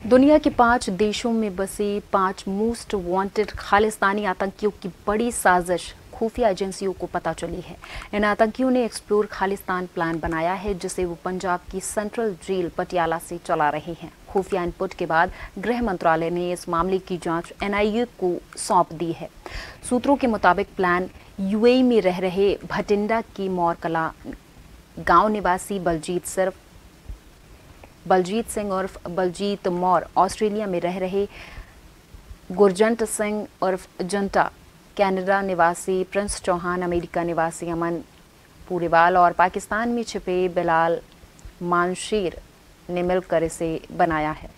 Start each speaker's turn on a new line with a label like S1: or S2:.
S1: दुनिया के 5 देशों में बसे 5 मोस्ट वांटेड खालिस्तानी आतंकियों की बड़ी साजिश खुफिया एजेंसियों को पता चली है। इन आतंकियों ने एक्सप्लोर खालिस्तान प्लान बनाया है, जिसे वो पंजाब की सेंट्रल जेल पटियाला से चला रहे हैं। खुफिया इनपुट के बाद गृह मंत्रालय ने इस मामले की जांच एनआईए को सौंप दी है। सूत्रों के मुताबिक प्लान यूएई में रह रहे भटिंडा की मोरकला गांव निवासी बलजीत सिंह उर्फ बलजीत मौर, ऑस्ट्रेलिया में रह रहे गुरजंट सिंह उर्फ जंटा, कनाडा निवासी प्रिंस चौहान, अमेरिका निवासी अमन पूरेवाल और पाकिस्तान में छिपे बिलाल मानशीर ने मिलकर इसे बनाया है।